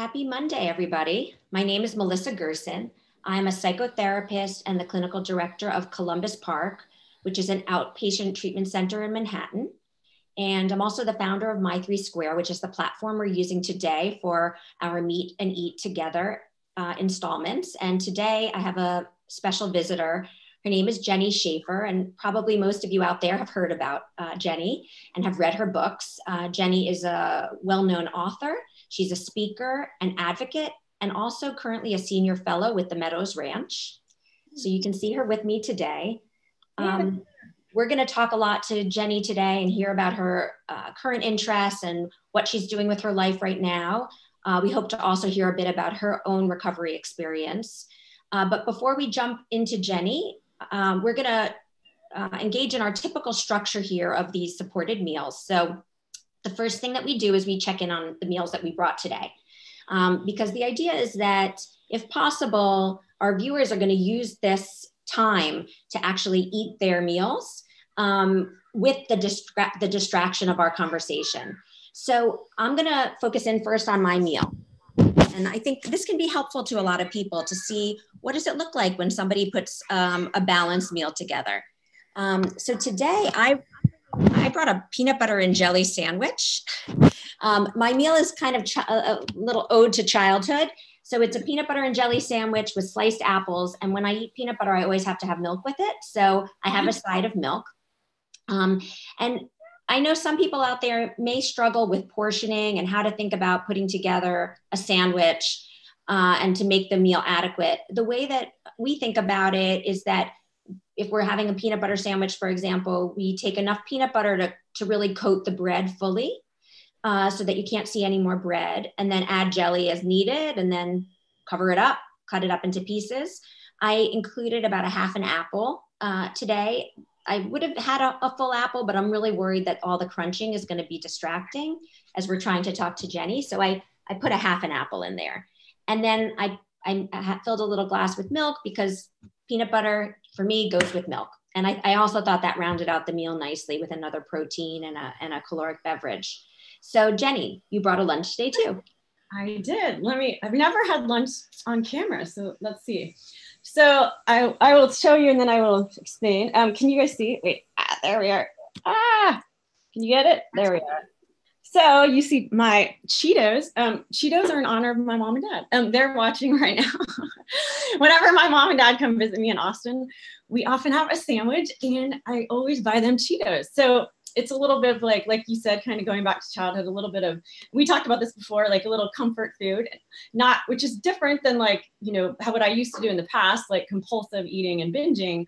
Happy Monday, everybody. My name is Melissa Gerson. I'm a psychotherapist and the clinical director of Columbus Park, which is an outpatient treatment center in Manhattan. And I'm also the founder of My3Square, which is the platform we're using today for our Meet and Eat Together installments. And today I have a special visitor. Her name is Jenny Schaefer, and probably most of you out there have heard about Jenny and have read her books. Jenny is a well-known author. She's a speaker, an advocate, and also currently a senior fellow with the Meadows Ranch. So you can see her with me today. We're going to talk a lot to Jenny today and hear about her current interests and what she's doing with her life right now. We hope to also hear a bit about her own recovery experience. But before we jump into Jenny, we're going to engage in our typical structure here of these supported meals. So the first thing that we do is we check in on the meals that we brought today. Because the idea is that if possible, our viewers are going to use this time to actually eat their meals with the distraction of our conversation. So I'm going to focus in first on my meal. And I think this can be helpful to a lot of people to see what does it look like when somebody puts a balanced meal together. So today I brought a peanut butter and jelly sandwich. My meal is kind of a little ode to childhood. So it's a peanut butter and jelly sandwich with sliced apples. And when I eat peanut butter, I always have to have milk with it. So I have a side of milk. And I know some people out there may struggle with portioning and how to think about putting together a sandwich and to make the meal adequate. The way that we think about it is that if we're having a peanut butter sandwich, for example, we take enough peanut butter to really coat the bread fully so that you can't see any more bread, and then add jelly as needed and then cover it up, cut it up into pieces. I included about a half an apple today. I would have had a full apple, but I'm really worried that all the crunching is going to be distracting as we're trying to talk to Jenny. So I put a half an apple in there. And then I filled a little glass with milk because peanut butter for me goes with milk. And I also thought that rounded out the meal nicely with another protein and a caloric beverage. So Jenny, you brought a lunch today too. I did. I've never had lunch on camera. So let's see. So I will show you and then I will explain. Can you guys see? Wait, there we are. Can you get it? There we are. So you see my Cheetos. Cheetos are in honor of my mom and dad. They're watching right now. Whenever my mom and dad come visit me in Austin, we often have a sandwich and I always buy them Cheetos. So it's a little bit of like you said, kind of going back to childhood, a little bit of, we talked about this before, like a little comfort food, which is different than what I used to do in the past, like compulsive eating and binging,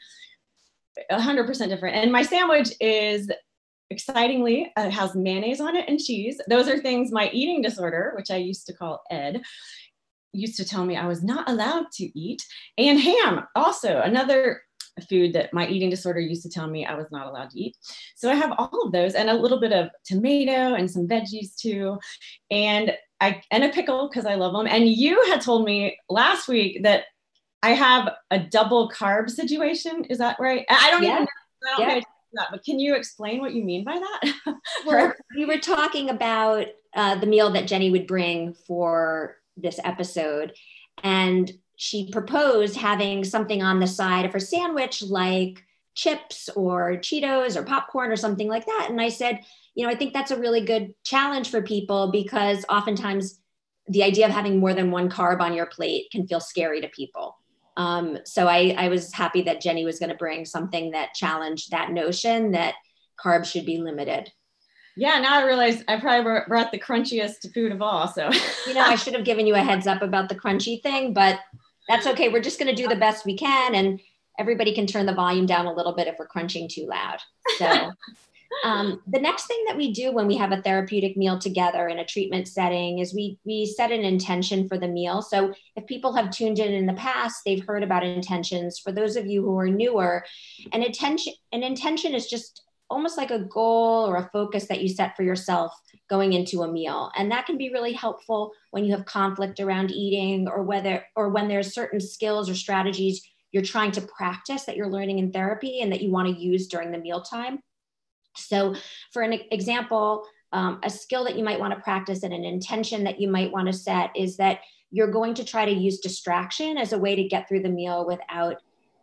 100% different. And my sandwich is excitingly, it has mayonnaise on it and cheese. Those are things my eating disorder, which I used to call Ed, used to tell me I was not allowed to eat. And ham, also another food that my eating disorder used to tell me I was not allowed to eat. So I have all of those and a little bit of tomato and some veggies too. And a pickle because I love them. And you had told me last week that I have a double carb situation. Is that right? I don't even know that, but can you explain what you mean by that? Well, we were talking about the meal that Jenny would bring for this episode. And she proposed having something on the side of her sandwich like chips or Cheetos or popcorn or something like that. And I said, I think that's a really good challenge for people because oftentimes the idea of having more than one carb on your plate can feel scary to people. So I was happy that Jenny was going to bring something that challenged that notion that carbs should be limited. Yeah, now I realize I probably brought the crunchiest food of all. So, I should have given you a heads up about the crunchy thing, but that's okay. We're just going to do the best we can. And everybody can turn the volume down a little bit if we're crunching too loud. So the next thing that we do when we have a therapeutic meal together in a treatment setting is we set an intention for the meal. So if people have tuned in the past, they've heard about intentions. For those of you who are newer, an intention is just almost like a goal or a focus that you set for yourself going into a meal. And that can be really helpful when you have conflict around eating or when there's certain skills or strategies you're trying to practice that you're learning in therapy and that you want to use during the mealtime. So for an example, A skill that you might want to practice and an intention that you might want to set is that you're going to try to use distraction as a way to get through the meal without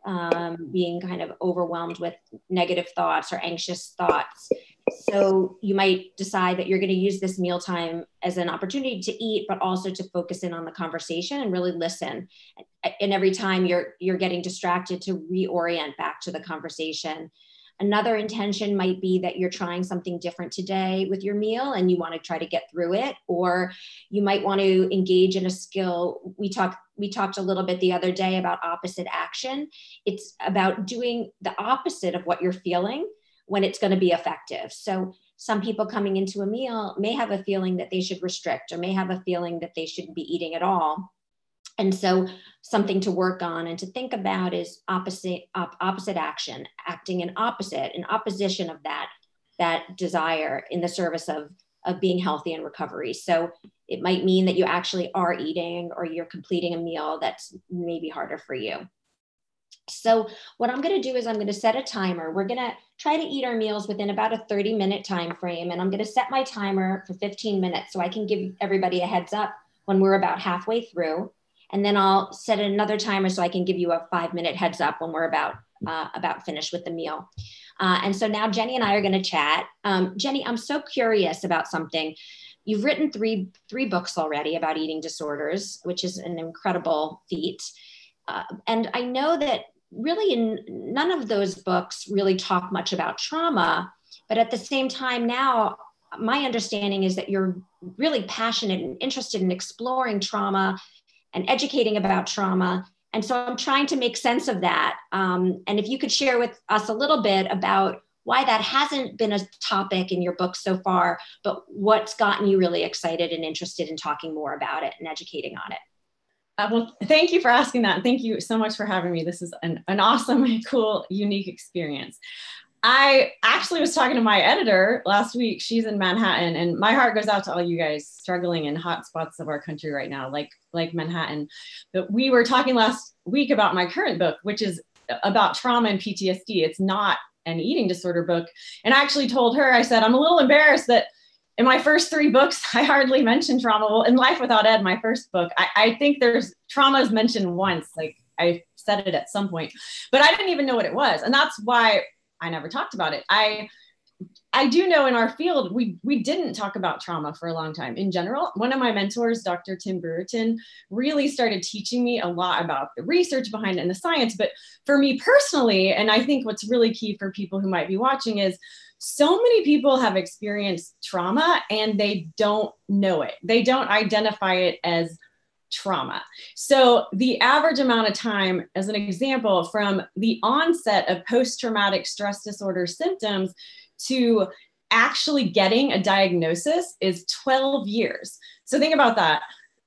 being kind of overwhelmed with negative thoughts or anxious thoughts. So you might decide that you're going to use this mealtime as an opportunity to eat, but also to focus in on the conversation and really listen. And every time you're getting distracted, to reorient back to the conversation. Another intention might be that you're trying something different today with your meal and you want to try to get through it, or you might want to engage in a skill. We talked a little bit the other day about opposite action. It's about doing the opposite of what you're feeling when it's going to be effective. So some people coming into a meal may have a feeling that they should restrict, or may have a feeling that they shouldn't be eating at all. And so something to work on and to think about is opposite action, acting in opposition of that desire in the service of being healthy and recovery. So it might mean that you actually are eating, or you're completing a meal that's maybe harder for you. So what I'm going to do is I'm going to set a timer. We're going to try to eat our meals within about a 30-minute time frame. And I'm going to set my timer for 15 minutes so I can give everybody a heads up when we're about halfway through. And then I'll set another timer so I can give you a 5-minute heads up when we're about finished with the meal. And so now Jenny and I are going to chat. Jenny, I'm so curious about something. You've written three books already about eating disorders, which is an incredible feat. And I know that really none of those books really talk much about trauma, but at the same time now, my understanding is that you're really passionate and interested in exploring trauma and educating about trauma. And so I'm trying to make sense of that. And if you could share with us a little bit about why that hasn't been a topic in your book so far, but what's gotten you really excited and interested in talking more about it and educating on it. Well, thank you for asking that. Thank you so much for having me. This is an awesome, cool, unique experience. I actually was talking to my editor last week. She's in Manhattan, and my heart goes out to all you guys struggling in hot spots of our country right now, like Manhattan. But we were talking last week about my current book, which is about trauma and PTSD. It's not an eating disorder book. And I actually told her, I said, I'm a little embarrassed that in my first 3 books, I hardly mentioned trauma. Well, in Life Without Ed, my first book, I think there's trauma is mentioned once, like I said it at some point, but I didn't even know what it was. And that's why I never talked about it. I do know in our field, we didn't talk about trauma for a long time. In general, one of my mentors, Dr. Tim Brereton, really started teaching me a lot about the research behind it and the science. But for me personally, and I think what's really key for people who might be watching is so many people have experienced trauma and they don't know it. They don't identify it as trauma. So the average amount of time, as an example, from the onset of post-traumatic stress disorder symptoms to actually getting a diagnosis is 12 years. So think about that.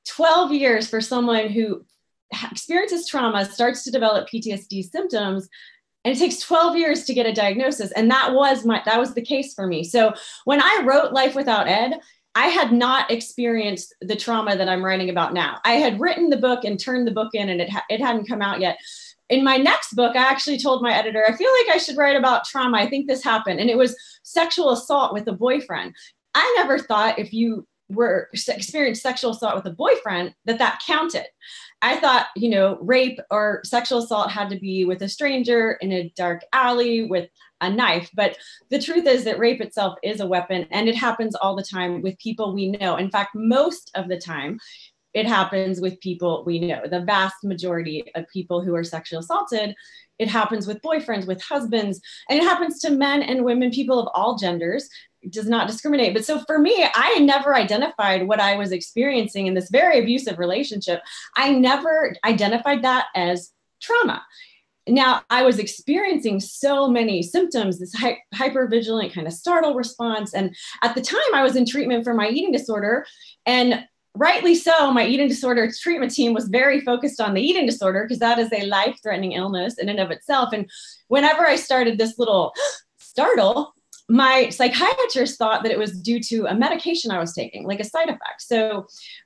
12 years for someone who experiences trauma, starts to develop PTSD symptoms, and it takes 12 years to get a diagnosis. And that was the case for me. So when I wrote Life Without Ed, I had not experienced the trauma that I'm writing about now. I had written the book and turned the book in, and it hadn't come out yet. In my next book, I actually told my editor, I feel like I should write about trauma. I think this happened. And it was sexual assault with a boyfriend. I never thought if you were experienced sexual assault with a boyfriend, that counted. I thought, rape or sexual assault had to be with a stranger in a dark alley with a knife. But the truth is that rape itself is a weapon, and it happens all the time with people we know. In fact, most of the time, it happens with people we know. The vast majority of people who are sexually assaulted, it happens with boyfriends, with husbands, and it happens to men and women, people of all genders. It does not discriminate. But so for me, I never identified what I was experiencing in this very abusive relationship. I never identified that as trauma. Now, I was experiencing so many symptoms, this hypervigilant kind of startle response. And at the time, I was in treatment for my eating disorder. And rightly so, my eating disorder treatment team was very focused on the eating disorder because that is a life-threatening illness in and of itself. And whenever I started this little startle, my psychiatrist thought that it was due to a medication I was taking, like a side effect. So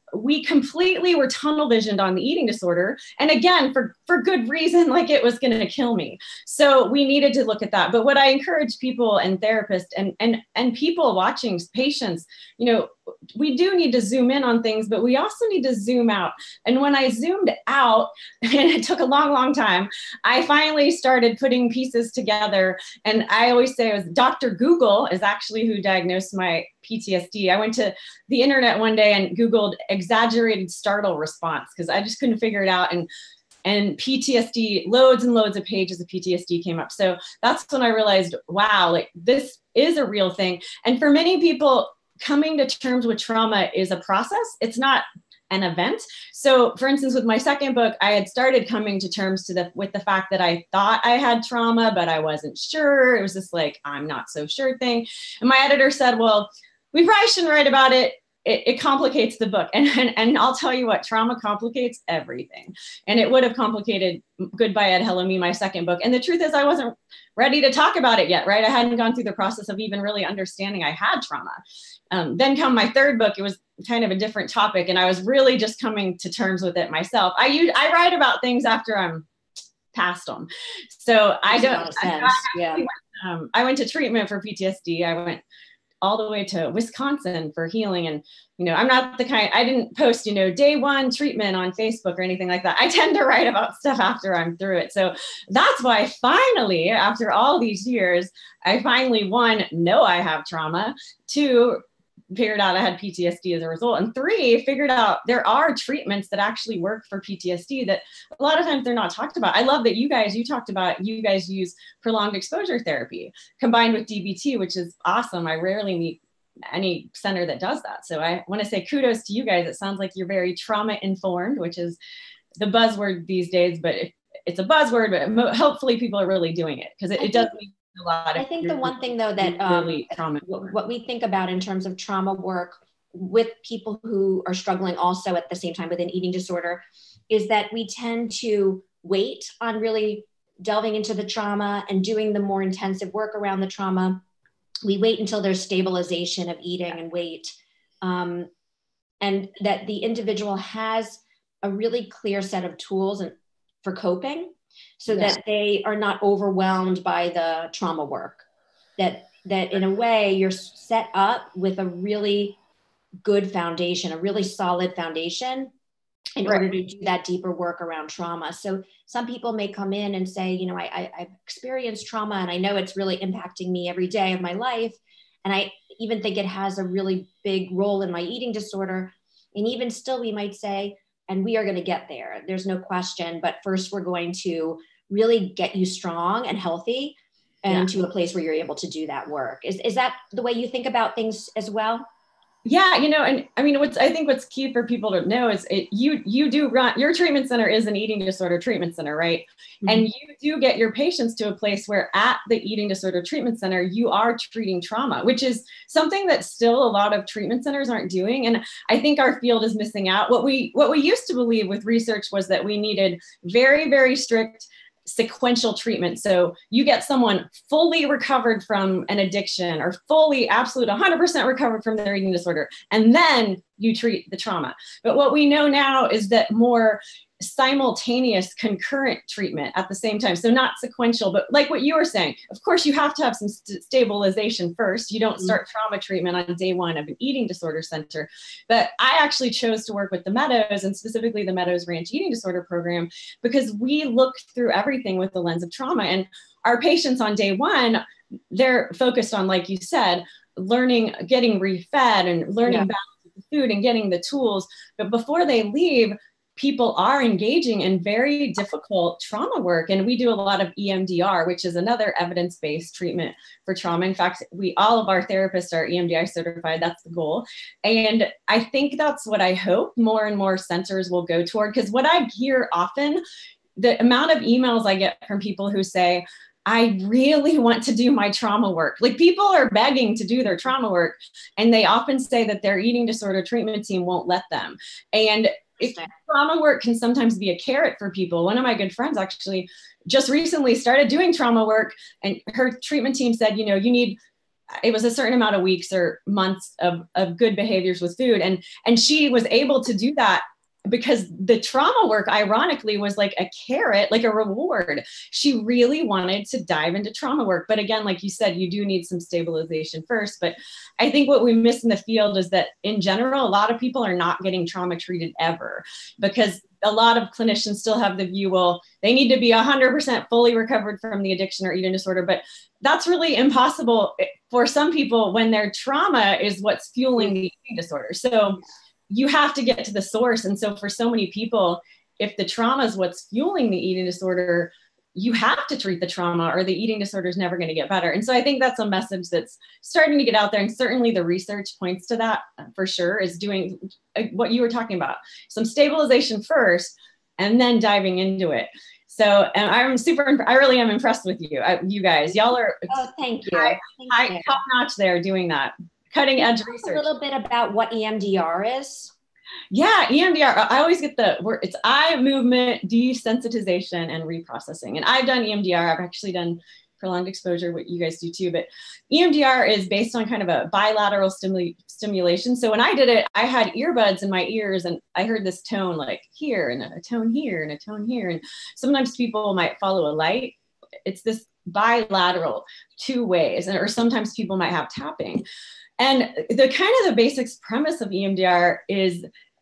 we completely were tunnel visioned on the eating disorder. And again, for good reason, like it was going to kill me. So we needed to look at that. But what I encourage people and therapists and people watching, patients, you know, we do need to zoom in on things, but we also need to zoom out. And when I zoomed out, and it took a long, long time, I finally started putting pieces together. And I always say it was Dr. Google is actually who diagnosed my PTSD. I went to the internet one day and Googled exaggerated startle response because I just couldn't figure it out. And PTSD, loads and loads of pages of PTSD came up. So that's when I realized, wow, like this is a real thing. And for many people, coming to terms with trauma is a process. It's not an event. So for instance, with my second book, I had started coming to terms with the fact that I thought I had trauma, but I wasn't sure. It was just like, I'm not so sure thing. And my editor said, well, we probably shouldn't write about it. It complicates the book. And I'll tell you what, trauma complicates everything. And it would have complicated Goodbye Ed, Hello Me, my second book. And the truth is I wasn't ready to talk about it yet, right? I hadn't gone through the process of even really understanding I had trauma. Then come my third book, it was kind of a different topic. And I was really just coming to terms with it myself. I write about things after I'm past them. So I went to treatment for PTSD. I went all the way to Wisconsin for healing. And, you know, I'm not the kind, I didn't post, you know, day one treatment on Facebook or anything like that. I tend to write about stuff after I'm through it. So that's why finally, after all these years, I finally, one, know I have trauma, two, figured out I had PTSD as a result, and three, figured out there are treatments that actually work for PTSD that a lot of times they're not talked about. I love that you talked about you guys use prolonged exposure therapy combined with DBT, which is awesome. I rarely meet any center that does that. So I want to say kudos to you guys. It sounds like you're very trauma informed, which is the buzzword these days, but it's a buzzword, but hopefully people are really doing it because it does mean a lot. I think the one thing though that really what we think about in terms of trauma work with people who are struggling also at the same time with an eating disorder is that we tend to wait on really delving into the trauma and doing the more intensive work around the trauma. We wait until there's stabilization of eating and weight, and that the individual has a really clear set of tools for coping, so that they are not overwhelmed by the trauma work. That in a way you're set up with a really good foundation, a really solid foundation in order to do that deeper work around trauma. So some people may come in and say, you know, I've experienced trauma and I know it's really impacting me every day of my life. And I even think it has a really big role in my eating disorder. And even still, we might say, and we are going to get there, there's no question, but first we're going to really get you strong and healthy and to a place where you're able to do that work. Is that the way you think about things as well? Yeah, you know, and I mean, I think what's key for people to know is you do run, your treatment center is an eating disorder treatment center, right? Mm-hmm. And you do get your patients to a place where at the eating disorder treatment center, you are treating trauma, which is something that still a lot of treatment centers aren't doing. And I think our field is missing out. What we used to believe with research was that we needed very, very strict sequential treatment. So you get someone fully recovered from an addiction or fully, absolute 100% recovered from their eating disorder, and then you treat the trauma. But what we know now is that more simultaneous concurrent treatment at the same time. So not sequential, but like what you were saying, of course, you have to have some stabilization first. You don't start trauma treatment on day one of an eating disorder center. But I actually chose to work with the Meadows, and specifically the Meadows Ranch Eating Disorder Program, because we look through everything with the lens of trauma. And our patients on day one, they're focused on, like you said, learning, getting refed and learning balance with the food and getting the tools. But before they leave, people are engaging in very difficult trauma work. And we do a lot of EMDR, which is another evidence-based treatment for trauma. In fact, all of our therapists are EMDR certified. That's the goal. And I think that's what I hope more and more centers will go toward. Because what I hear often, the amount of emails I get from people who say, I really want to do my trauma work. Like, people are begging to do their trauma work, and they often say that their eating disorder treatment team won't let them. And trauma work can sometimes be a carrot for people. One of my good friends actually just recently started doing trauma work, and her treatment team said, you know, you need it was a certain amount of weeks or months of good behaviors with food. And she was able to do that because the trauma work, ironically, was like a carrot, like a reward. She really wanted to dive into trauma work. But again, like you said, you do need some stabilization first. But I think what we miss in the field is that in general, a lot of people are not getting trauma treated ever, because a lot of clinicians still have the view, well, they need to be 100% fully recovered from the addiction or eating disorder. But that's really impossible for some people when their trauma is what's fueling the eating disorder. So you have to get to the source. And so for so many people, if the trauma is what's fueling the eating disorder, you have to treat the trauma or the eating disorder is never going to get better. And so I think that's a message that's starting to get out there. And certainly the research points to that for sure, is doing what you were talking about, some stabilization first and then diving into it. So, and I really am impressed with you. You guys, y'all are thank you. Top notch there doing that. Cutting edge research. A little bit about what EMDR is. Yeah, EMDR. I always get the word. It's eye movement desensitization and reprocessing. And I've done EMDR. I've actually done prolonged exposure, what you guys do too. But EMDR is based on kind of a bilateral stimulation. So when I did it, I had earbuds in my ears and I heard this tone like here and a tone here and a tone here. And sometimes people might follow a light. It's this bilateral, two ways, or sometimes people might have tapping. And the kind of the basic premise of EMDR is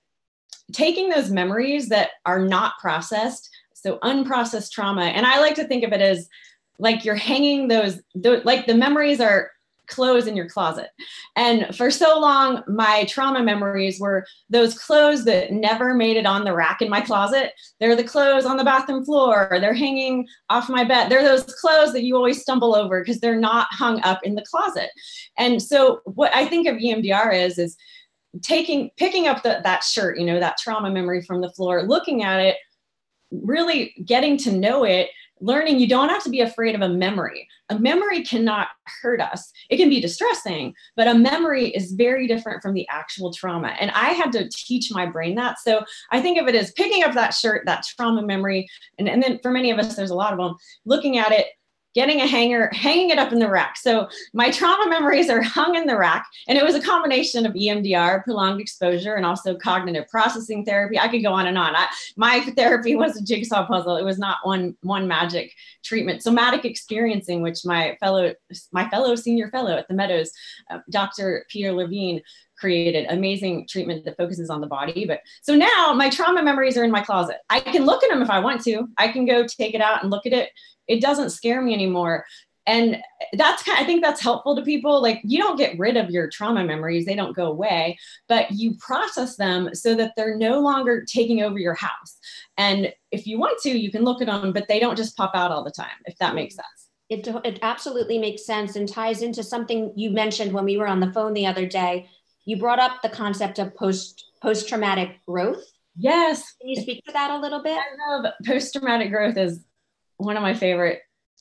taking those memories that are not processed, so unprocessed trauma. And I like to think of it as like you're hanging those like the memories are clothes in your closet. And for so long, my trauma memories were those clothes that never made it on the rack in my closet. They're the clothes on the bathroom floor, or they're hanging off my bed. They're those clothes that you always stumble over because they're not hung up in the closet. And so what I think of EMDR is picking up that shirt, that trauma memory from the floor, looking at it, really getting to know it, learning you don't have to be afraid of a memory. A memory cannot hurt us. It can be distressing, but a memory is very different from the actual trauma. And I had to teach my brain that. So I think of it as picking up that shirt, that trauma memory. And then for many of us, there's a lot of them, looking at it, getting a hanger, hanging it up in the rack. So my trauma memories are hung in the rack. And it was a combination of EMDR, prolonged exposure, and also cognitive processing therapy. I could go on and on. My therapy was a jigsaw puzzle. It was not one magic treatment. Somatic experiencing, which my fellow senior fellow at the Meadows, Dr. Peter Levine, created amazing treatment that focuses on the body. But so now my trauma memories are in my closet. I can look at them if I want to. I can go take it out and look at it. It doesn't scare me anymore. And I think that's helpful to people. Like, you don't get rid of your trauma memories. They don't go away, but you process them so that they're no longer taking over your house. And if you want to, you can look at them, but they don't just pop out all the time, if that makes sense. It absolutely makes sense and ties into something you mentioned when we were on the phone the other day. You brought up the concept of post-traumatic growth. Yes. Can you speak to that a little bit? I love post-traumatic growth is one of my favorite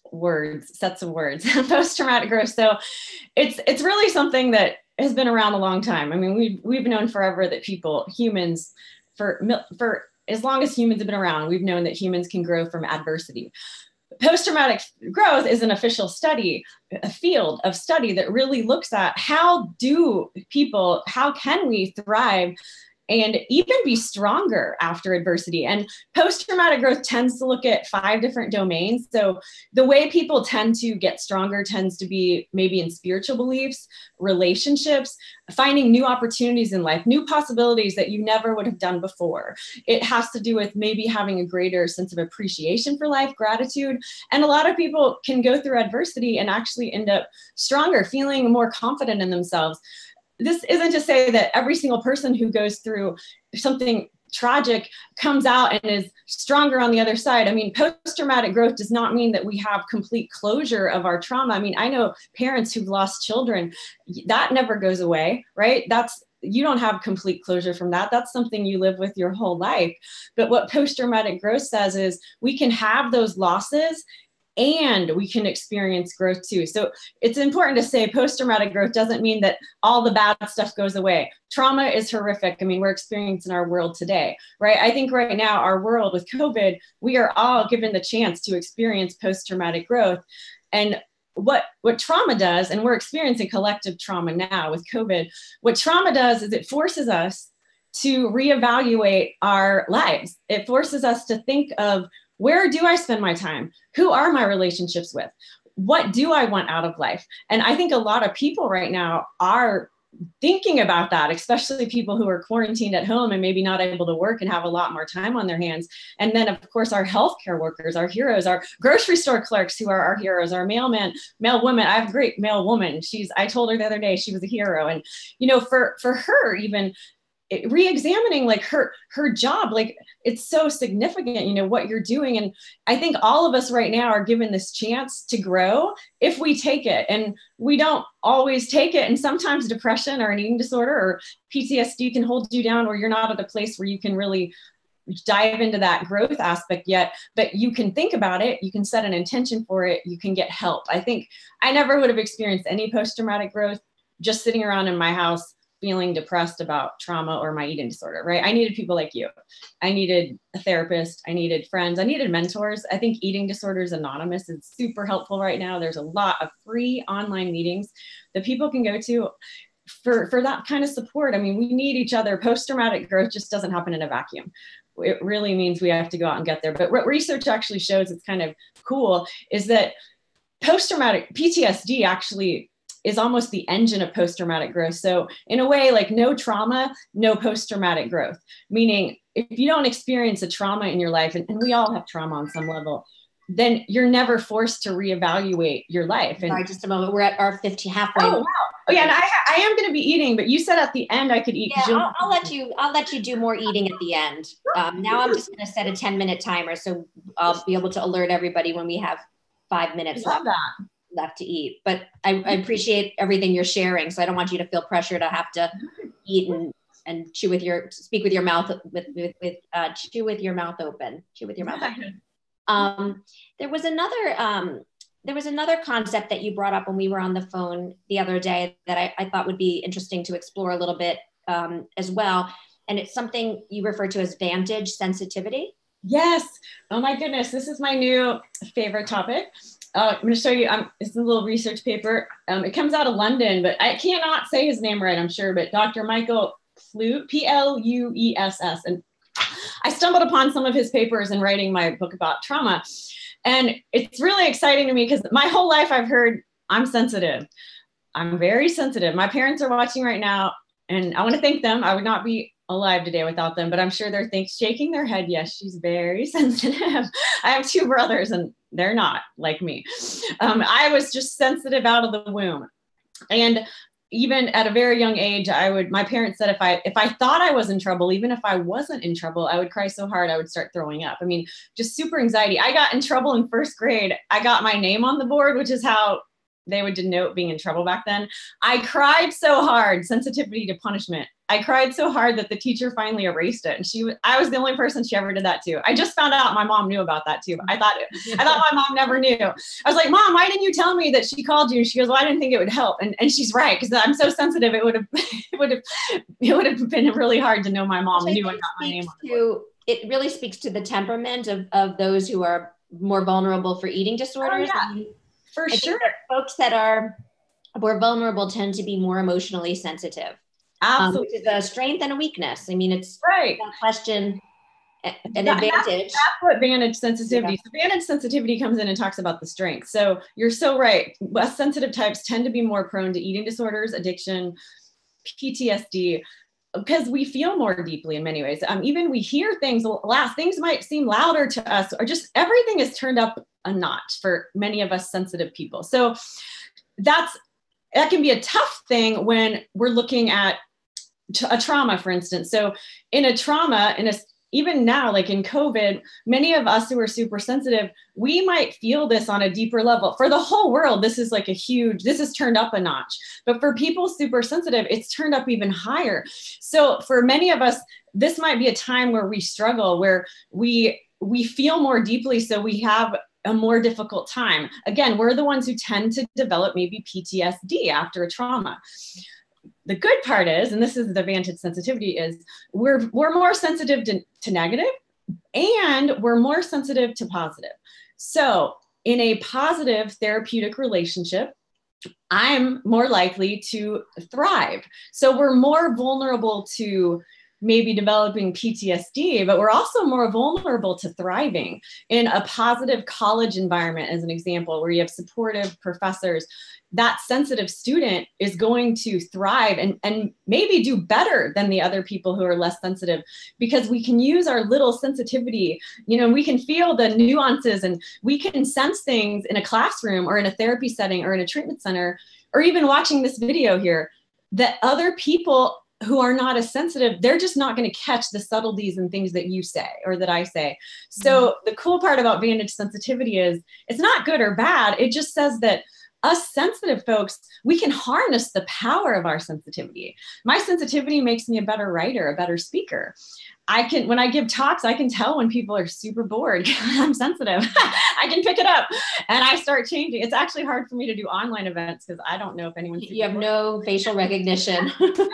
sets of words, post-traumatic growth. So it's really something that has been around a long time. I mean, we've known forever that humans, for as long as humans have been around, we've known that humans can grow from adversity. Post-traumatic growth is an official study, a field of study that really looks at how can we thrive and even be stronger after adversity. And post-traumatic growth tends to look at 5 different domains. So the way people tend to get stronger tends to be maybe in spiritual beliefs, relationships, finding new opportunities in life, new possibilities that you never would have done before. It has to do with maybe having a greater sense of appreciation for life, gratitude. And a lot of people can go through adversity and actually end up stronger, feeling more confident in themselves. This isn't to say that every single person who goes through something tragic comes out and is stronger on the other side. I mean, post-traumatic growth does not mean that we have complete closure of our trauma. I mean, I know parents who've lost children, that never goes away, right? You don't have complete closure from that. That's something you live with your whole life. But what post-traumatic growth says is we can have those losses and we can experience growth too. So it's important to say post-traumatic growth doesn't mean that all the bad stuff goes away. Trauma is horrific. I mean, we're experiencing our world today, right? I think right now, our world with COVID, we are all given the chance to experience post-traumatic growth. And what trauma does, and we're experiencing collective trauma now with COVID, what trauma does is it forces us to reevaluate our lives. It forces us to think of, where do I spend my time? Who are my relationships with? What do I want out of life? And I think a lot of people right now are thinking about that, especially people who are quarantined at home and maybe not able to work and have a lot more time on their hands. And then, of course, our healthcare workers, our heroes, our grocery store clerks who are our heroes, our mailmen, mail women. I have a great mail woman. I told her the other day she was a hero. And, for her, even re-examining like her job, like it's so significant, what you're doing. And I think all of us right now are given this chance to grow if we take it, and we don't always take it. And sometimes depression or an eating disorder or PTSD can hold you down, or you're not at a place where you can really dive into that growth aspect yet, but you can think about it, you can set an intention for it, you can get help. I think I never would have experienced any post-traumatic growth just sitting around in my house feeling depressed about trauma or my eating disorder, right? I needed people like you. I needed a therapist. I needed friends. I needed mentors. I think Eating Disorders Anonymous is super helpful right now. There's a lot of free online meetings that people can go to for that kind of support. I mean, we need each other. Post-traumatic growth just doesn't happen in a vacuum. It really means we have to go out and get there. But what research actually shows, it's kind of cool, is that post-traumatic PTSD actually is almost the engine of post-traumatic growth. So in a way, like no trauma, no post-traumatic growth, meaning if you don't experience a trauma in your life, and we all have trauma on some level, then you're never forced to reevaluate your life. And sorry, just a moment. We're at our 50 halfway. Oh, wow. Oh yeah, and I am going to be eating, but you said at the end I could eat. Yeah, I'll let you do more eating at the end. Now I'm just going to set a 10-minute timer, so I'll be able to alert everybody when we have 5 minutes left to eat. But I appreciate everything you're sharing. So I don't want you to feel pressure to have to eat and chew with your mouth open. There was another concept that you brought up when we were on the phone the other day that I thought would be interesting to explore a little bit as well. And it's something you refer to as vantage sensitivity. Yes. Oh my goodness. This is my new favorite topic. I'm going to show you, it's a little research paper. It comes out of London, but I cannot say his name right, I'm sure, but Dr. Michael Pluess, Pluess. And I stumbled upon some of his papers in writing my book about trauma. And it's really exciting to me because my whole life I've heard, I'm sensitive. I'm very sensitive. My parents are watching right now, and I want to thank them. I would not be alive today without them, but I'm sure they're shaking their head. Yes, she's very sensitive. I have 2 brothers and they're not like me. I was just sensitive out of the womb. And even at a very young age, my parents said if I thought I was in trouble, even if I wasn't in trouble, I would cry so hard I would start throwing up. I mean, just super anxiety. I got in trouble in 1st grade. I got my name on the board, which is how they would denote being in trouble back then. I cried so hard, sensitivity to punishment. I cried so hard that the teacher finally erased it. And I was the only person she ever did that to. I just found out my mom knew about that too. I thought my mom never knew. I was like, Mom, why didn't you tell me that she called you? And she goes, well, I didn't think it would help. And she's right, because I'm so sensitive. It would have been really hard to know my mom knew I got my name on it. It really speaks to the temperament of those who are more vulnerable for eating disorders. Oh, yeah. For sure. Folks that are more vulnerable tend to be more emotionally sensitive. Absolutely. Which is a strength and a weakness. I mean, it's right. That question, an advantage. That's what vantage sensitivity. So vantage sensitivity comes in and talks about the strength. So you're so right. Less sensitive types tend to be more prone to eating disorders, addiction, PTSD, because we feel more deeply in many ways. Even we hear things might seem louder to us, or just everything is turned up a notch for many of us sensitive people. So that can be a tough thing when we're looking at a trauma, for instance. So in a trauma, even now, like in COVID, many of us who are super sensitive, we might feel this on a deeper level. For the whole world, this is turned up a notch. But for people super sensitive, it's turned up even higher. So for many of us, this might be a time where we struggle, where we feel more deeply, so we have a more difficult time. Again, we're the ones who tend to develop maybe PTSD after a trauma. The good part is, and this is the vantage sensitivity, is we're more sensitive to negative, and we're more sensitive to positive. So in a positive therapeutic relationship, I'm more likely to thrive. So we're more vulnerable to maybe developing PTSD, but we're also more vulnerable to thriving in a positive college environment, as an example, where you have supportive professors. That sensitive student is going to thrive and maybe do better than the other people who are less sensitive, because we can use our little sensitivity, we can feel the nuances, and we can sense things in a classroom or in a therapy setting or in a treatment center, or even watching this video here, that other people who are not as sensitive, they're just not going to catch the subtleties and things that you say or that I say. So the cool part about Vantage Sensitivity is it's not good or bad. It just says that us sensitive folks, we can harness the power of our sensitivity. My sensitivity makes me a better writer, a better speaker. When I give talks, I can tell when people are super bored. I'm sensitive. I can pick it up and I start changing. It's actually hard for me to do online events because I don't know if anyone's. You have no facial recognition.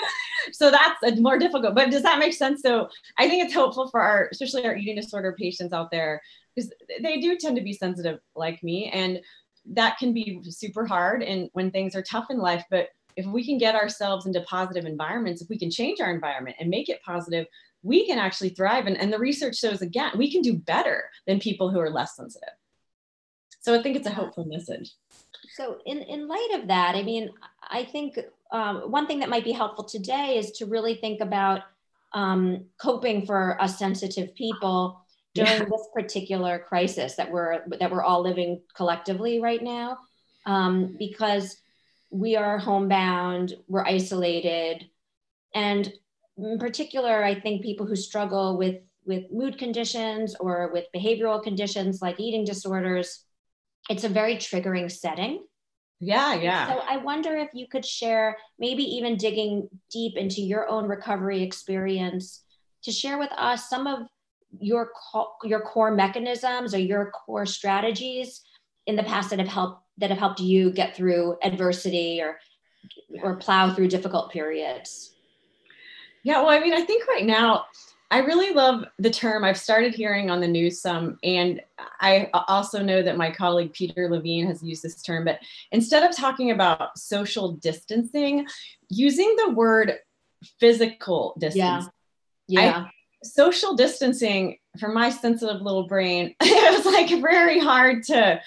So that's more difficult, but does that make sense? So I think it's helpful for especially our eating disorder patients out there, because they do tend to be sensitive like me. And that can be super hard and when things are tough in life. But if we can get ourselves into positive environments, if we can change our environment and make it positive, we can actually thrive. And the research shows, again, we can do better than people who are less sensitive. So I think it's a hopeful message. So in light of that, I mean, I think one thing that might be helpful today is to really think about coping for us sensitive people during this particular crisis that we're all living collectively right now, because we are homebound, we're isolated, and in particular, I think people who struggle with mood conditions or with behavioral conditions like eating disorders, it's a very triggering setting. Yeah. So I wonder if you could share, maybe even digging deep into your own recovery experience, to share with us some of your core mechanisms or your core strategies in the past that have helped you get through adversity or plow through difficult periods. Yeah, well, I mean, I think right now, I really love the term I've started hearing on the news some, and I also know that my colleague Peter Levine has used this term, but instead of talking about social distancing, using the word physical distance. Yeah. Social distancing, for my sensitive little brain, it was like very hard to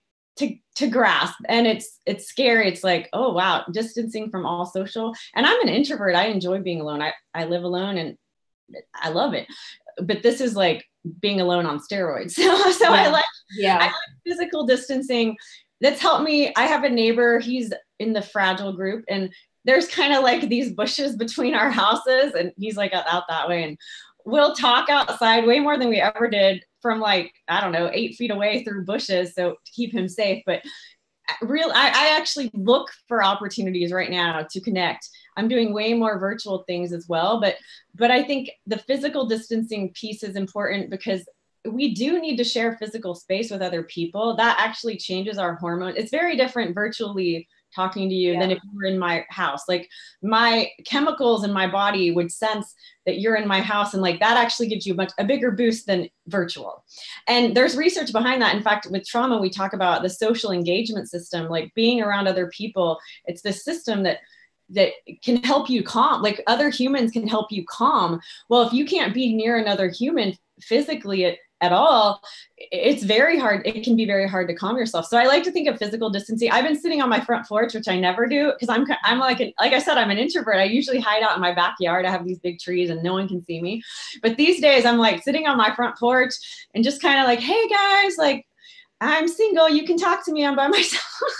grasp, and it's scary. It's like, oh wow, distancing from all social. And I'm an introvert. I enjoy being alone. I live alone and I love it. But this is like being alone on steroids. So I like physical distancing. That's helped me. I have a neighbor, he's in the fragile group, and there's kind of like these bushes between our houses, and he's like out that way, and we'll talk outside way more than we ever did from like, I don't know, 8 feet away through bushes. So to keep him safe. But I actually look for opportunities right now to connect. I'm doing way more virtual things as well. But I think the physical distancing piece is important because we do need to share physical space with other people. That actually changes our hormone. It's very different virtually talking to you than if you were in my house. Like my chemicals in my body would sense that you're in my house, and like that actually gives you a bigger boost than virtual. And there's research behind that. In fact, with trauma, we talk about the social engagement system, like being around other people. It's this system that can help you calm, like other humans can help you calm. Well, if you can't be near another human physically at all, it's very hard. It can be very hard to calm yourself. So I like to think of physical distancing. I've been sitting on my front porch, which I never do because I'm like I said, I'm an introvert. I usually hide out in my backyard. I have these big trees and no one can see me. But these days I'm like sitting on my front porch and just kind of like, hey guys, like I'm single. You can talk to me. I'm by myself.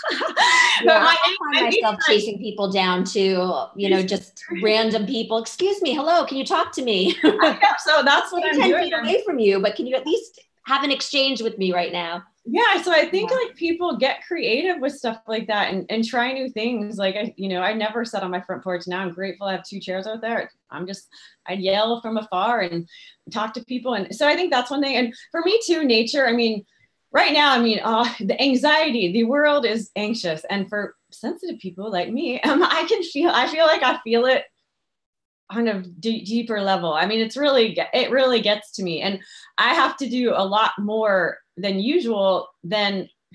I find myself chasing people down to, just random people. Excuse me. Hello. Can you talk to me? So that's what I'm 10 doing. feet away from you, but can you at least have an exchange with me right now? Yeah. So I think like people get creative with stuff like that and try new things. Like, I never sat on my front porch. Now I'm grateful I have 2 chairs out there. I'd yell from afar and talk to people. And so I think that's one thing. And for me too, nature, right now, the anxiety, the world is anxious. And for sensitive people like me, I feel it on a deeper level. It really gets to me. And I have to do a lot more than usual than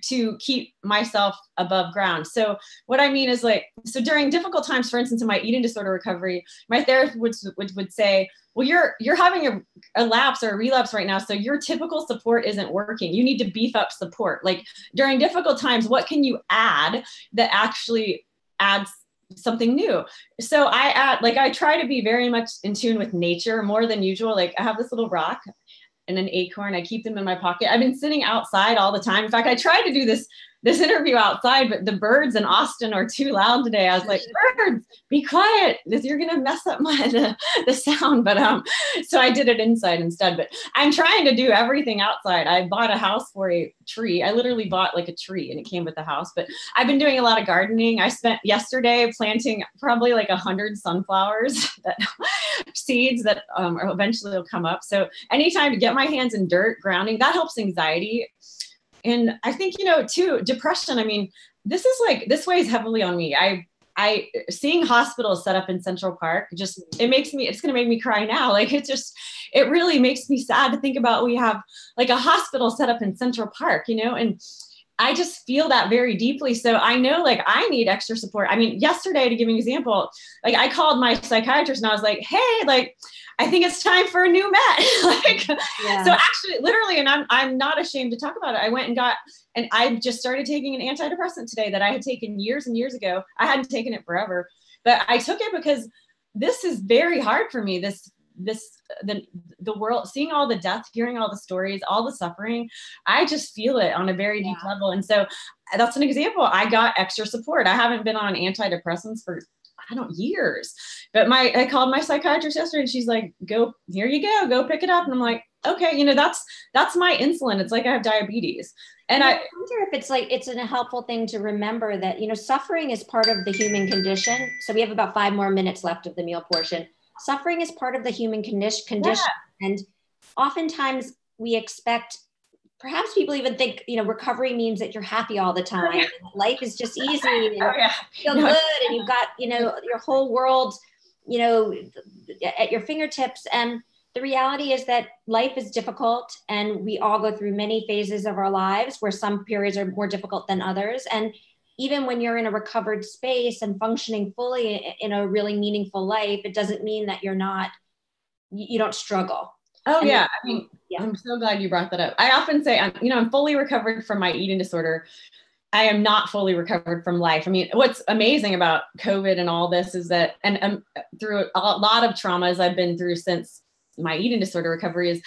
to keep myself above ground. So what I mean is like, so during difficult times, for instance, in my eating disorder recovery, my therapist would say, well, you're having a lapse or a relapse right now. So your typical support isn't working. You need to beef up support. Like during difficult times, what can you add that actually adds something new? So I try to be very much in tune with nature more than usual. Like I have this little rock and an acorn. I keep them in my pocket. I've been sitting outside all the time. In fact, I tried to do this interview outside, but the birds in Austin are too loud today. I was like, birds, be quiet. You're going to mess up the sound. But so I did it inside instead. But I'm trying to do everything outside. I bought a house for a tree. I literally bought like a tree and it came with the house. But I've been doing a lot of gardening. I spent yesterday planting probably like 100 sunflowers that seeds that eventually will come up. So anytime to get my hands in dirt, grounding, that helps anxiety. And I think, too, depression, I mean, this weighs heavily on me. I seeing hospitals set up in Central Park, it's going to make me cry now. Like, it really makes me sad to think about, we have like a hospital set up in Central Park, and I just feel that very deeply. So I know like I need extra support. I mean, yesterday, to give you an example, like I called my psychiatrist and I was like, hey, like, I think it's time for a new med. So actually literally, and I'm not ashamed to talk about it. I went and I just started taking an antidepressant today that I had taken years and years ago. I hadn't taken it forever, but I took it because this is very hard for me. The world, seeing all the death, hearing all the stories, all the suffering, I just feel it on a very deep level. And so that's an example. I got extra support. I haven't been on antidepressants for years, but I called my psychiatrist yesterday and she's like, here you go pick it up. And I'm like, okay, that's my insulin. It's like I have diabetes. And I wonder if it's a helpful thing to remember that, suffering is part of the human condition. So we have about 5 more minutes left of the meal portion. Suffering is part of the human condition. Yeah. And oftentimes we expect, perhaps people even think, recovery means that you're happy all the time. And life is just easy and feel good. And you've got, your whole world, at your fingertips. And the reality is that life is difficult and we all go through many phases of our lives where some periods are more difficult than others. And even when you're in a recovered space and functioning fully in a really meaningful life, it doesn't mean that you don't struggle. Oh, yeah. I mean, I'm so glad you brought that up. I often say, I'm fully recovered from my eating disorder. I am not fully recovered from life. I mean, what's amazing about COVID and all this is that, and through a lot of traumas I've been through since my eating disorder recovery, is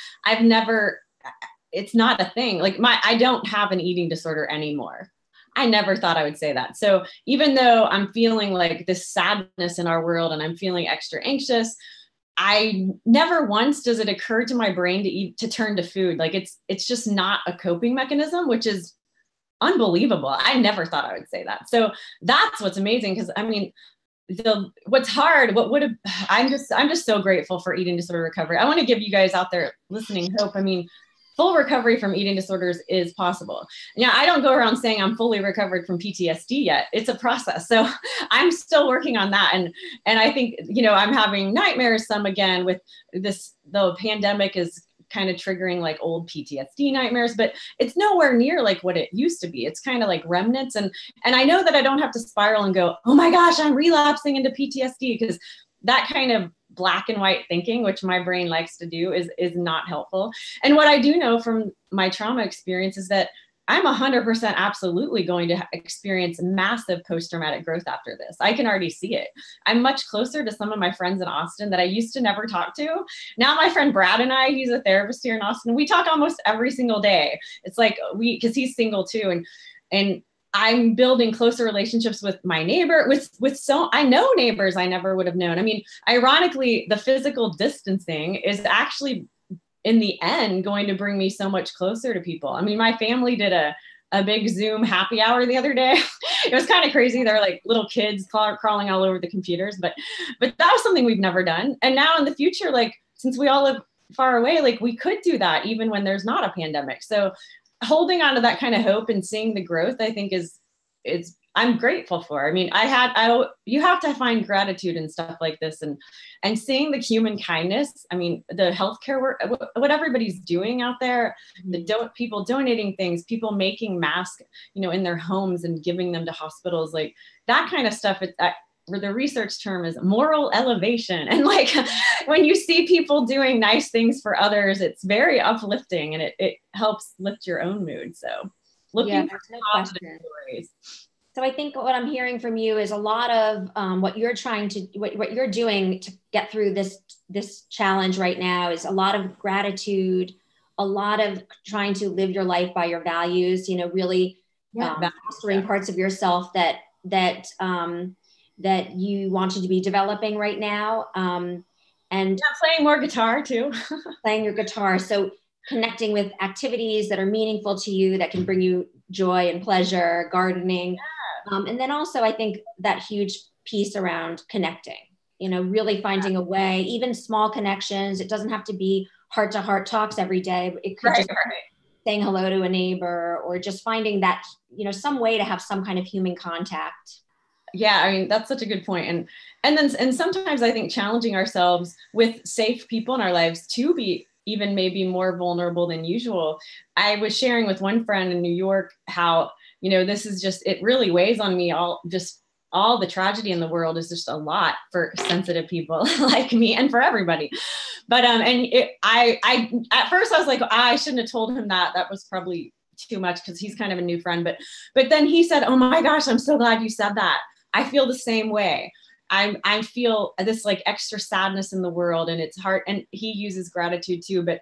it's not a thing. Like I don't have an eating disorder anymore. I never thought I would say that. So even though I'm feeling like this sadness in our world and I'm feeling extra anxious, I never once does it occur to my brain to turn to food. Like it's just not a coping mechanism, which is unbelievable. I never thought I would say that. So that's what's amazing. Cause I mean, what's hard, I'm just so grateful for eating disorder recovery. I want to give you guys out there listening hope. I mean, full recovery from eating disorders is possible. Now, I don't go around saying I'm fully recovered from PTSD yet. It's a process. So I'm still working on that. And I think, I'm having nightmares some again with this, the pandemic is kind of triggering like old PTSD nightmares, but it's nowhere near like what it used to be. It's kind of like remnants. And I know that I don't have to spiral and go, oh my gosh, I'm relapsing into PTSD, because that kind of black and white thinking, which my brain likes to do, is not helpful. And what I do know from my trauma experience is that I'm 100% absolutely going to experience massive post-traumatic growth after this. I can already see it. I'm much closer to some of my friends in Austin that I used to never talk to. Now my friend Brad and I, he's a therapist here in Austin, we talk almost every single day. It's like because he's single too. And I'm building closer relationships with my neighbor, I know neighbors I never would have known. I mean, ironically, the physical distancing is actually in the end going to bring me so much closer to people. I mean, my family did a big Zoom happy hour the other day. It was kind of crazy. There were like little kids crawling all over the computers, but that was something we've never done. And now in the future, like, since we all live far away, like we could do that even when there's not a pandemic. So holding on to that kind of hope and seeing the growth, I think is I'm grateful for. I mean, you have to find gratitude and stuff like this, and seeing the human kindness. I mean, the healthcare work, what everybody's doing out there, people donating things, people making masks, in their homes and giving them to hospitals, like that kind of stuff. Where the research term is moral elevation. And like when you see people doing nice things for others, it's very uplifting, and it helps lift your own mood. So looking for positive stories. So I think what I'm hearing from you is a lot of what you're doing to get through this challenge right now is a lot of gratitude, a lot of trying to live your life by your values, really fostering parts of yourself that you wanted to be developing right now. And playing more guitar too. Playing your guitar. So connecting with activities that are meaningful to you, that can bring you joy and pleasure, gardening. And then also I think that huge piece around connecting, really finding a way, even small connections. It doesn't have to be heart-to-heart talks every day. It could just be saying hello to a neighbor, or just finding that, some way to have some kind of human contact. Yeah, I mean, that's such a good point. And sometimes I think challenging ourselves with safe people in our lives to be even maybe more vulnerable than usual. I was sharing with one friend in New York how, this is just, it really weighs on me. All the tragedy in the world is just a lot for sensitive people like me, and for everybody. But I at first I was like, I shouldn't have told him that. That was probably too much, because he's kind of a new friend. But then he said, oh my gosh, I'm so glad you said that. I feel the same way. I feel this like extra sadness in the world, and it's hard. And he uses gratitude too. But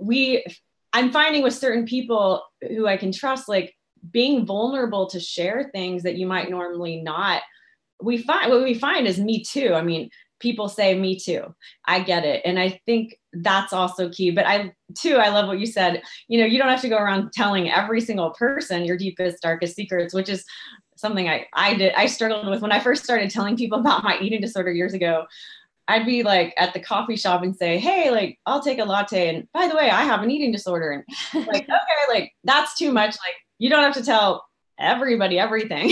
I'm finding with certain people who I can trust, like being vulnerable to share things that you might normally not. What we find is me too. I mean, people say me too. I get it. And I think that's also key. But I love what you said. You don't have to go around telling every single person your deepest, darkest secrets, which is something I struggled with when I first started telling people about my eating disorder years ago. I'd be like at the coffee shop and say, hey, like, I'll take a latte. And by the way, I have an eating disorder. And like, okay, like that's too much. Like, you don't have to tell everybody everything.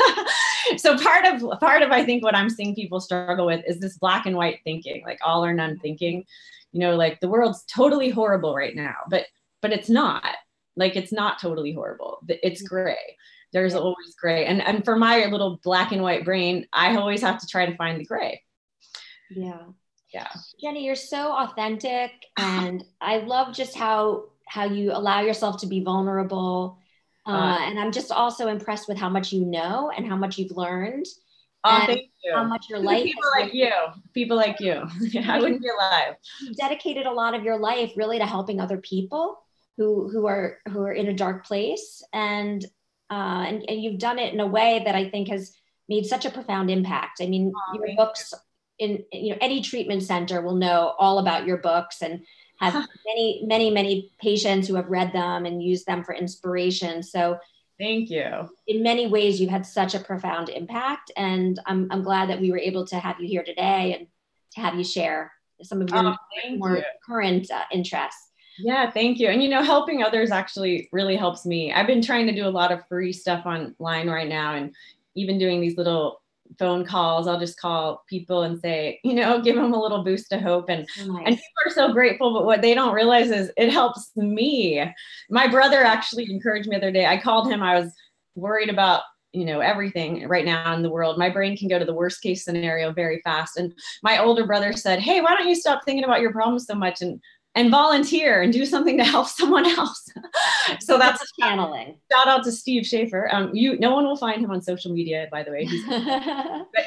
So part of, I think what I'm seeing people struggle with is this black and white thinking, like all or none thinking, like the world's totally horrible right now, but it's not. Like, it's not totally horrible. It's gray. There's always gray. And for my little black and white brain, I always have to try to find the gray. Yeah. Yeah. Jenny, you're so authentic. And I love just how you allow yourself to be vulnerable. And I'm just also impressed with how much you know and how much you've learned. And thank you. How much your life people like you. I wouldn't be alive. You dedicated a lot of your life really to helping other people who are in a dark place. And you've done it in a way that I think has made such a profound impact. I mean, your books in any treatment center will know all about your books, and have many patients who have read them and used them for inspiration. So thank you. In many ways, you've had such a profound impact, and I'm glad that we were able to have you here today and to have you share some of your more current interests. Yeah, thank you. And helping others actually really helps me. I've been trying to do a lot of free stuff online right now, and even doing these little phone calls. I'll just call people and say, give them a little boost of hope. And people are so grateful, but what they don't realize is it helps me. My brother actually encouraged me the other day. I called him. I was worried about, everything right now in the world. My brain can go to the worst case scenario very fast. And my older brother said, hey, why don't you stop thinking about your problems so much and volunteer and do something to help someone else. So that's channeling. Shout out to Steve Schaefer. No one will find him on social media, by the way. But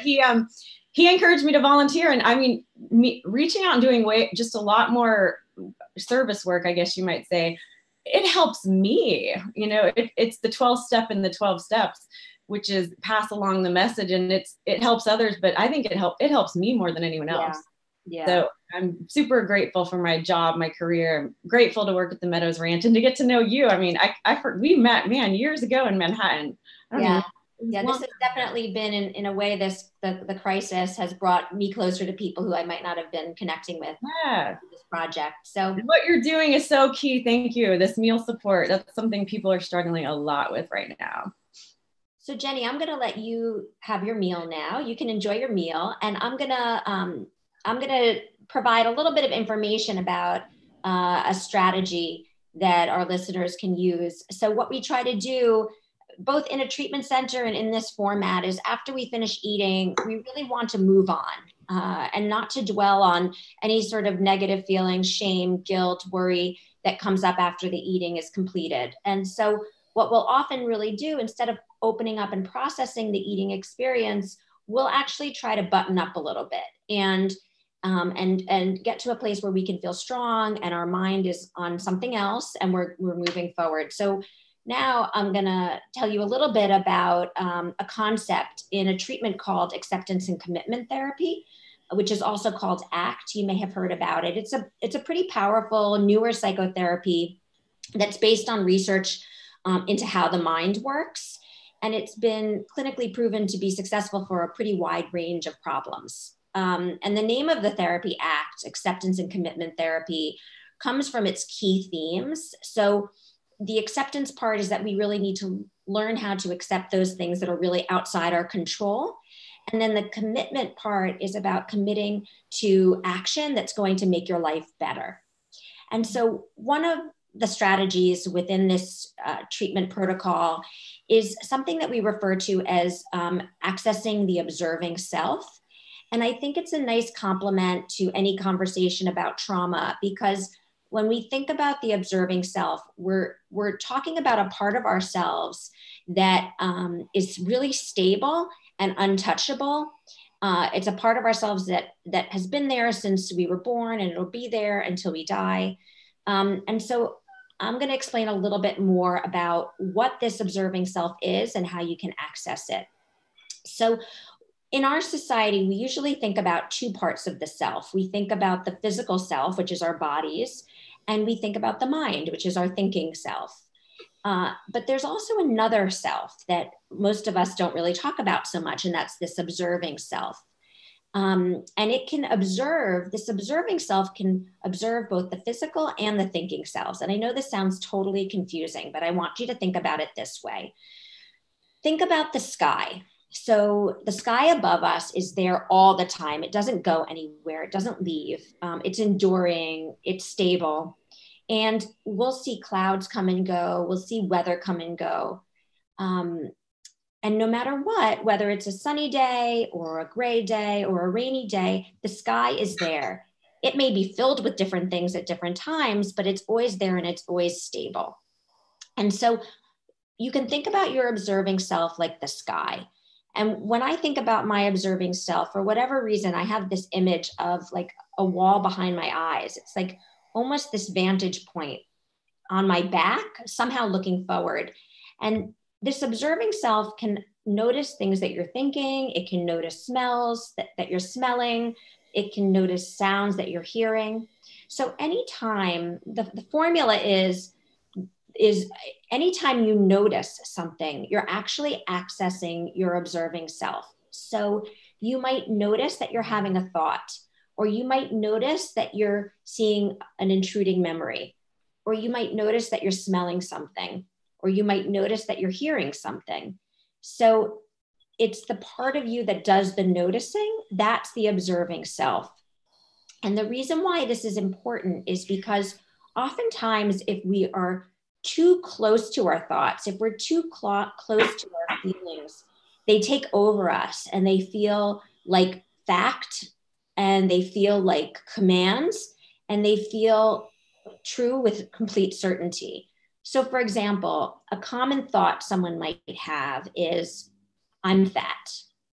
he encouraged me to volunteer. And I mean, reaching out and doing just a lot more service work, I guess you might say, it helps me. It's the 12th step in the 12 steps, which is pass along the message, and it helps others. But I think it helps me more than anyone else. Yeah. So I'm super grateful for my job, my career. I'm grateful to work at the Meadows Ranch and to get to know you. I mean, we met, years ago in Manhattan. Yeah, this has definitely been in a way, the crisis has brought me closer to people who I might not have been connecting with. Yeah. This project. So what you're doing is so key. Thank you. This meal support, that's something people are struggling a lot with right now. So Jenny, I'm going to let you have your meal now. You can enjoy your meal, and I'm going to provide a little bit of information about a strategy that our listeners can use. So what we try to do, both in a treatment center and in this format, is after we finish eating, we really want to move on and not to dwell on any sort of negative feelings, shame, guilt, worry that comes up after the eating is completed. And so what we'll often really do, instead of opening up and processing the eating experience, we'll actually try to button up a little bit and get to a place where we can feel strong and our mind is on something else and we're moving forward. So now I'm going to tell you a little bit about a concept in a treatment called acceptance and commitment therapy, which is also called ACT. You may have heard about it. It's a pretty powerful, newer psychotherapy that's based on research into how the mind works. And it's been clinically proven to be successful for a pretty wide range of problems. And the name of the therapy, ACT, acceptance and commitment therapy, comes from its key themes. So the acceptance part is that we really need to learn how to accept those things that are really outside our control. And then the commitment part is about committing to action that's going to make your life better. And so one of the strategies within this treatment protocol is something that we refer to as accessing the observing self. And I think it's a nice complement to any conversation about trauma, because when we think about the observing self, we're talking about a part of ourselves that is really stable and untouchable. It's a part of ourselves that has been there since we were born, and it'll be there until we die. And so I'm going to explain a little bit more about what this observing self is and how you can access it. So in our society, we usually think about two parts of the self. We think about the physical self, which is our bodies, and we think about the mind, which is our thinking self. But there's also another self that most of us don't really talk about so much, and that's this observing self. And it can observe, this observing self can observe both the physical and the thinking selves. And I know this sounds totally confusing, but I want you to think about it this way. Think about the sky. So the sky above us is there all the time. It doesn't go anywhere. It doesn't leave. It's enduring. It's stable. And we'll see clouds come and go. We'll see weather come and go. And no matter what, whether it's a sunny day or a gray day or a rainy day, the sky is there. It may be filled with different things at different times, but it's always there and it's always stable. And so you can think about your observing self like the sky. And when I think about my observing self, for whatever reason, I have this image of like a wall behind my eyes. It's like almost this vantage point on my back, somehow looking forward. And this observing self can notice things that you're thinking. It can notice smells that you're smelling. It can notice sounds that you're hearing. So anytime, the formula is anytime you notice something, you're actually accessing your observing self. So you might notice that you're having a thought, or you might notice that you're seeing an intruding memory, or you might notice that you're smelling something, or you might notice that you're hearing something. So it's the part of you that does the noticing. That's the observing self. And the reason why this is important is because oftentimes if we are too close to our thoughts, if we're too close to our feelings, they take over us and they feel like fact, and they feel like commands, and they feel true with complete certainty. So for example, a common thought someone might have is, I'm fat.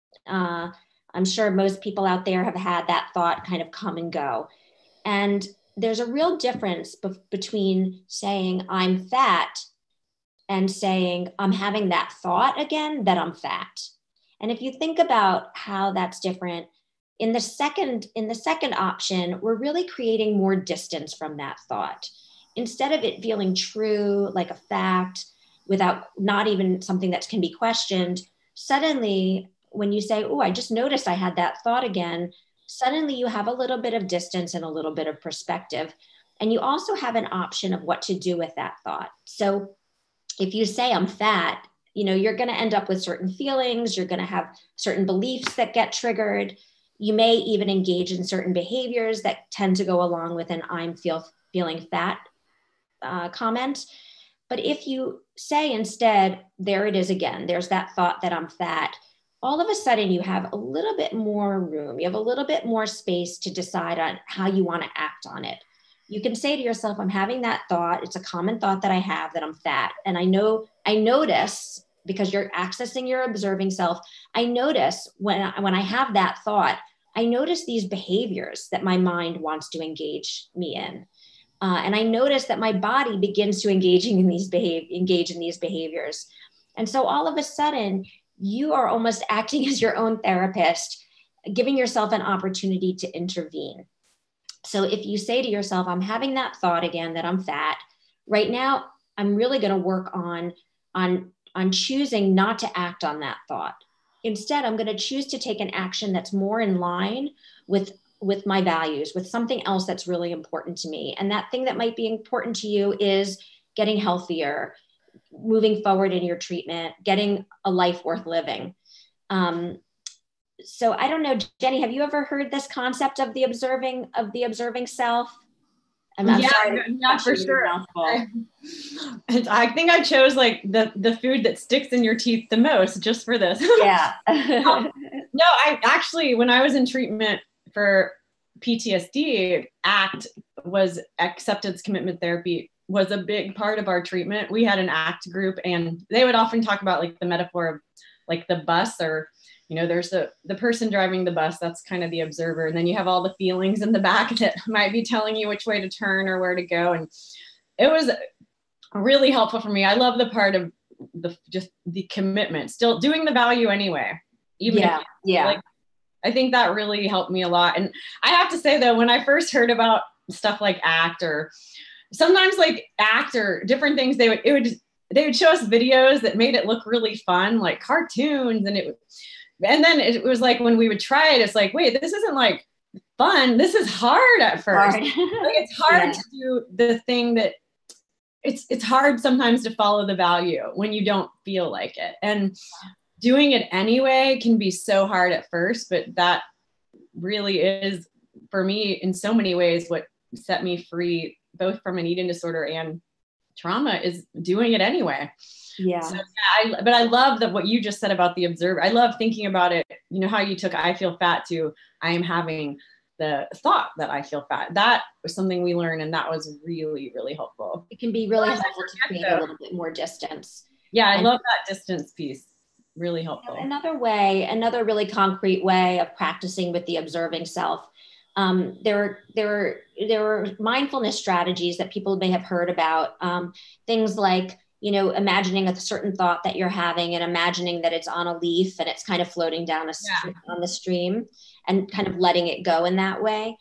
I'm sure most people out there have had that thought kind of come and go. And there's a real difference between saying I'm fat and saying I'm having that thought again that I'm fat. And if you think about how that's different, in the second option, we're really creating more distance from that thought. Instead of it feeling true, like a fact, without not even something that can be questioned, suddenly when you say, oh, I just noticed I had that thought again, suddenly you have a little bit of distance and a little bit of perspective. And you also have an option of what to do with that thought. So if you say I'm fat, you're going to end up with certain feelings. You're going to have certain beliefs that get triggered. You may even engage in certain behaviors that tend to go along with an feeling fat comment. But if you say instead, there it is again, there's that thought that I'm fat, all of a sudden you have a little bit more room. You have a little bit more space to decide on how you want to act on it. You can say to yourself, I'm having that thought. It's a common thought that I have, that I'm fat. And I notice, because you're accessing your observing self, I notice when I have that thought, I notice these behaviors that my mind wants to engage me in. And I notice that my body begins to engage in these behaviors. And so all of a sudden, you are almost acting as your own therapist, giving yourself an opportunity to intervene. So if you say to yourself, I'm having that thought again that I'm fat, right now, I'm really going to work on choosing not to act on that thought. Instead, I'm going to choose to take an action that's more in line with my values, with something else that's really important to me. And that thing that might be important to you is getting healthier, moving forward in your treatment, getting a life worth living. So I don't know, Jenny, have you ever heard this concept of the observing self? I'm sorry, not for sure. I think I chose like the food that sticks in your teeth the most just for this. Yeah. No, I actually, when I was in treatment for PTSD, ACT was acceptance commitment therapy was a big part of our treatment. We had an ACT group, and they would often talk about like the metaphor of like the bus, or there's the person driving the bus, that's kind of the observer. And then you have all the feelings in the back that might be telling you which way to turn or where to go. And it was really helpful for me. I love the part of just the commitment, still doing the value anyway. Like, I think that really helped me a lot. And I have to say though, when I first heard about stuff like ACT, or sometimes like ACT or different things, they would show us videos that made it look really fun, like cartoons. And then it was like, when we would try it, it's like, wait, this isn't like fun. This is hard at first. Like, it's hard to do the thing that it's hard sometimes to follow the value when you don't feel like it. And doing it anyway can be so hard at first, but that really is, for me, in so many ways, what set me free, both from an eating disorder and trauma, is doing it anyway. Yeah. So, but I love that what you just said about the observer. I love thinking about it, how you took I feel fat to I am having the thought that I feel fat. That was something we learned, and that was really, really helpful. It can be really helpful to create a little bit more distance. Yeah, I love that distance piece. Really helpful. Another really concrete way of practicing with the observing self. There are mindfulness strategies that people may have heard about. Things like, imagining a certain thought that you're having and imagining that it's on a leaf and it's kind of floating down on the stream, and kind of letting it go in that way.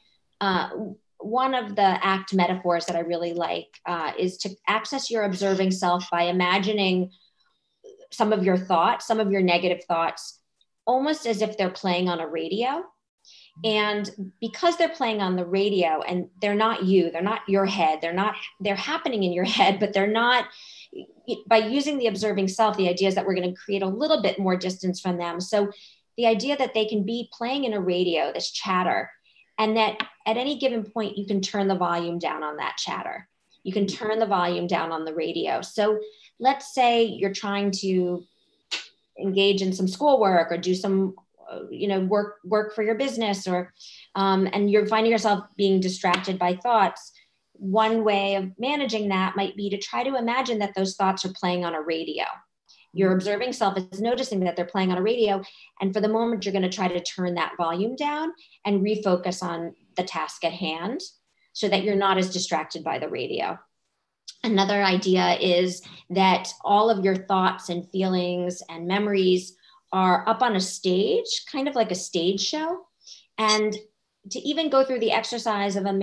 One of the ACT metaphors that I really like is to access your observing self by imagining some of your thoughts, some of your negative thoughts, almost as if they're playing on a radio. And because they're playing on the radio and they're not you, they're not your head, they're happening in your head, but they're not, by using the observing self, the idea is that we're going to create a little bit more distance from them. So the idea that they can be playing in a radio, this chatter, and that at any given point, you can turn the volume down on that chatter. You can turn the volume down on the radio. So let's say you're trying to engage in some schoolwork or do some work for your business, or and you're finding yourself being distracted by thoughts. One way of managing that might be to try to imagine that those thoughts are playing on a radio. Your observing self is noticing that they're playing on a radio, and for the moment you're going to try to turn that volume down and refocus on the task at hand so that you're not as distracted by the radio. Another idea is that all of your thoughts and feelings and memories are up on a stage, kind of like a stage show. And to even go through the exercise of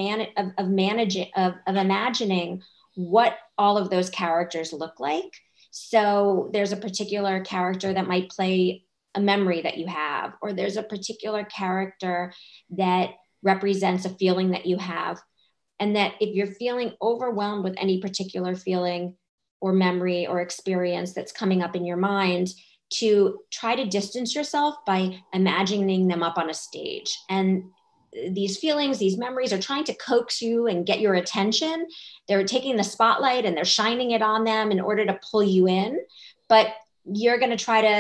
imagining what all of those characters look like. So there's a particular character that might play a memory that you have, or there's a particular character that represents a feeling that you have. And that if you're feeling overwhelmed with any particular feeling, or memory or experience that's coming up in your mind, to try to distance yourself by imagining them up on a stage. And these feelings, these memories are trying to coax you and get your attention. They're taking the spotlight and they're shining it on them in order to pull you in. But you're going to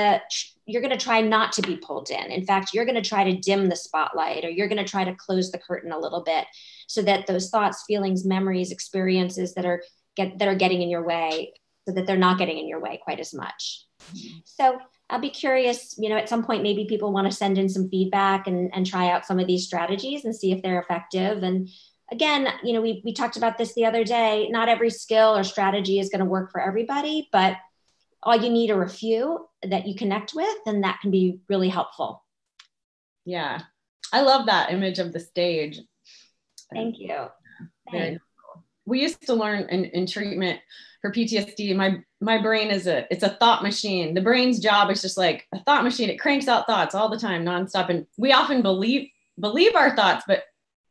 try not to be pulled in. In fact, you're going to try to dim the spotlight, or you're going to try to close the curtain a little bit, so that those thoughts, feelings, memories, experiences that are getting in your way, so that they're not getting in your way quite as much. So I'll be curious, at some point, maybe people want to send in some feedback and try out some of these strategies and see if they're effective. And again, we talked about this the other day. Not every skill or strategy is going to work for everybody, but all you need are a few that you connect with, and that can be really helpful. Yeah. I love that image of the stage. Thank you. Very cool. We used to learn in treatment for PTSD, my brain it's a thought machine. The brain's job is just like a thought machine. It cranks out thoughts all the time, nonstop. And we often believe our thoughts, but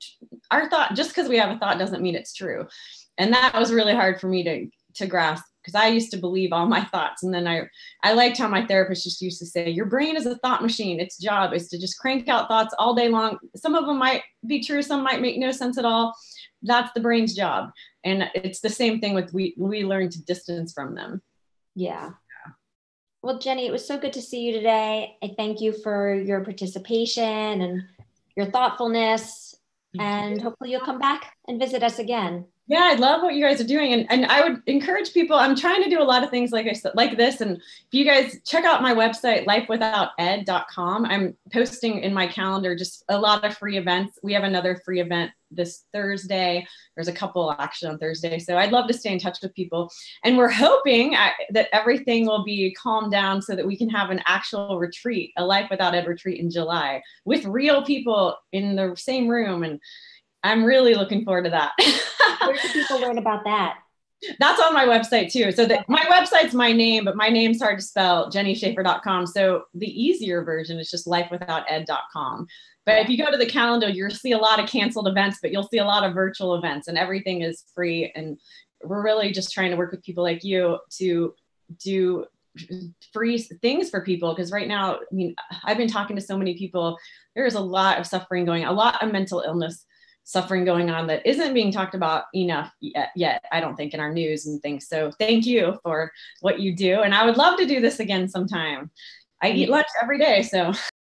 our thought, just because we have a thought doesn't mean it's true. And that was really hard for me to grasp, because I used to believe all my thoughts. And then I liked how my therapist just used to say, your brain is a thought machine. Its job is to just crank out thoughts all day long. Some of them might be true, some might make no sense at all. That's the brain's job. And it's the same thing with we learn to distance from them. Yeah. Well, Jenny, it was so good to see you today. I thank you for your participation and your thoughtfulness. And hopefully you'll come back and visit us again. Yeah, I love what you guys are doing. And I would encourage people, I'm trying to do a lot of things like I said, like this. And if you guys check out my website, lifewithouted.com, I'm posting in my calendar just a lot of free events. We have another free event this Thursday. There's a couple actually on Thursday. So I'd love to stay in touch with people. And we're hoping that everything will be calmed down so that we can have an actual retreat, a Life Without Ed retreat in July with real people in the same room. And I'm really looking forward to that. Where can people learn about that? That's on my website too. So my website's my name, but my name's hard to spell, jennyschaefer.com. So the easier version is just lifewithouted.com. But if you go to the calendar, you'll see a lot of canceled events, but you'll see a lot of virtual events, and everything is free. And we're really just trying to work with people like you to do free things for people. Because right now, I mean, I've been talking to so many people. There's a lot of suffering going on, a lot of mental illness suffering going on that isn't being talked about enough yet, I don't think, in our news and things. So thank you for what you do. And I would love to do this again sometime. I eat lunch every day, so.